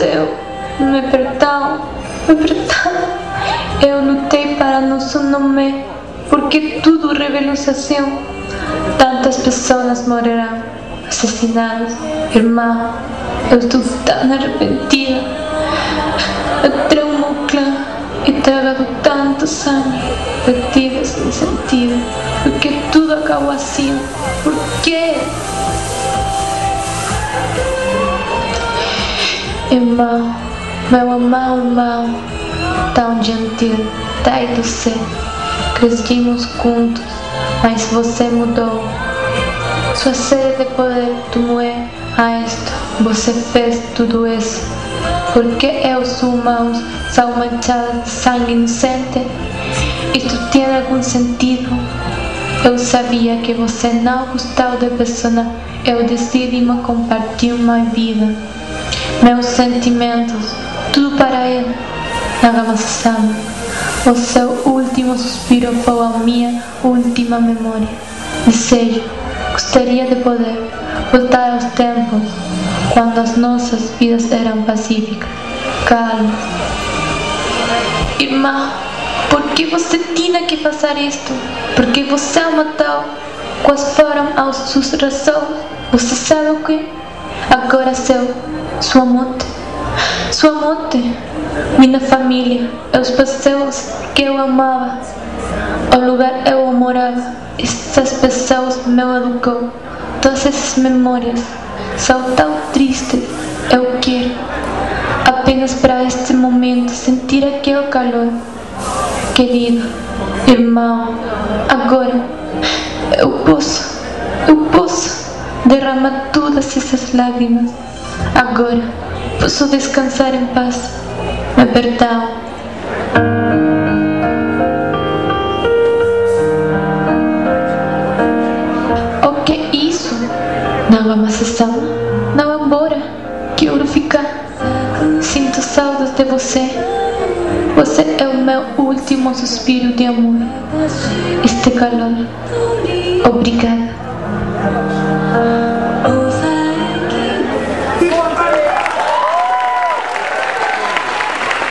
Seu, me perdão. Eu lutei para nosso nome, porque tudo revelou-se assim. Tantas pessoas morrerão, assassinadas. Irmã, eu estou tão arrependida. Eu tramo o clã e tragado tanto sangue, perdido sem sentido. Porque tudo acabou assim. Por quê? Irmão, meu amado irmão, tão gentil, tão doce. Crescimos juntos, mas você mudou. Sua sede de poder tomou a isto. Você fez tudo isso. Porque eu sou mãos são manchadas de sangue inocente. Isto tem algum sentido? Eu sabia que você não gostava de pessoa. Eu decidi me compartilhar minha vida, meus sentimentos, tudo para ele. Nagama-sama, o seu último suspiro foi a minha última memória. Desejo, gostaria de poder voltar aos tempos quando as nossas vidas eram pacíficas, calmas. Irmã, por que você tinha que fazer isto? Por que você a matou? Quais foram as suas razões? Você sabe o que? Agora sua morte. Sua morte. Minha família, as pessoas que eu amava, o lugar eu morava, essas pessoas me educou. Todas essas memórias são tão tristes. Eu quero apenas para este momento sentir aquele calor. Querido irmão, agora eu posso derramar todas essas lágrimas. Agora posso descansar em paz. Me perdão. O que é isso? Nagama-sama, não vá embora. Quero ficar. Sinto saudades de você. Você é o meu último suspiro de amor. Este calor. Obrigada.